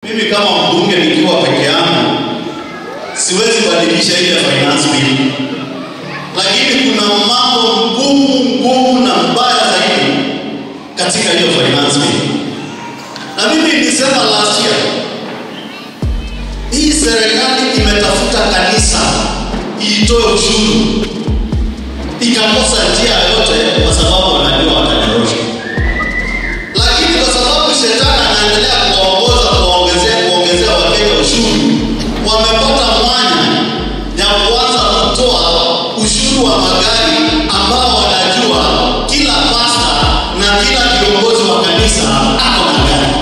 Mimi kama mbunge nikiwa peke yangu siwezi badilisha ile finance bill. Lakini kuna mambo ngumu na mbaya zaidi katika hiyo finance bill. Na mimi nilisema last year, hii serikali imetafuta kanisa itoe ushuru, ikakosa njia yote kwa sababu wanajua watanyorosha. Lakini kwa sababu shetani anaendelea kuongezea Wakenya ushuru, wamepata mwanya ya kuanza kutoa ushuru wa magari ambao wanajua kila pasta na kila kiongozi wa kanisa ako na gari.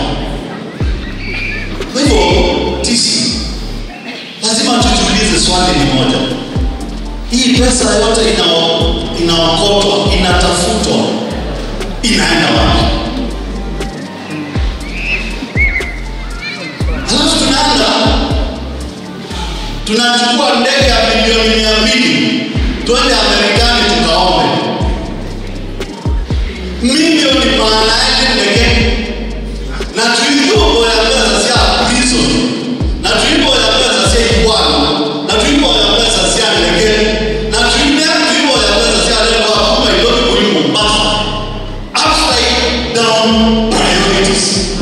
Kwa hivyo sisi lazima tujiulize swali ni moja. Hii pesa yote inaokotwa, inatafutwa, inaenda wapi? Halafu tunachukua ndege ya milioni 200 twende Amerikani tukaombe. Milioni maana yake ndege. Na tulipo ya pesa si prison. Na tulipo ya pesa si kwano. Na tulipo ya pesa si ndege. Na tulipo ya pesa si leo kama iloni kulimu Mombasa. Upside down priorities.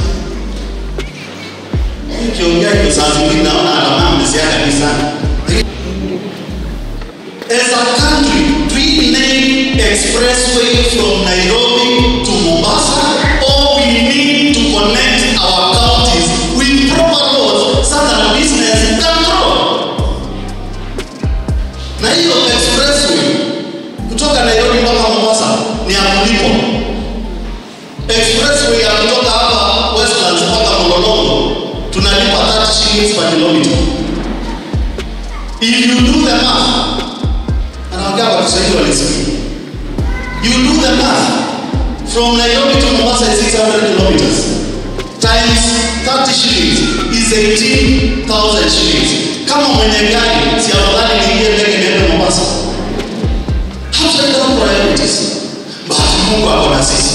Nikiongea hiyo saa zingine naona alama mzee kanisa. As a country, do we need expressway from Nairobi to Mombasa, or we need to connect our counties with proper roads so that business can grow? Na hiyo expressway kutoka Nairobi mpaka Mombasa ni ya kulipo. Expressway ya kutoka hapa Westlands mpaka Mlolongo tunalipa 30 shillings per kilometer. If you do the math, you do the math. From Nairobi to Mombasa is 600 kilometers. Times 30 shillings is 18,000 shillings. Kama mwenye gari, si afadhali niingie ndege niende Mombasa? Upside down priorities. But Mungu ako na sisi.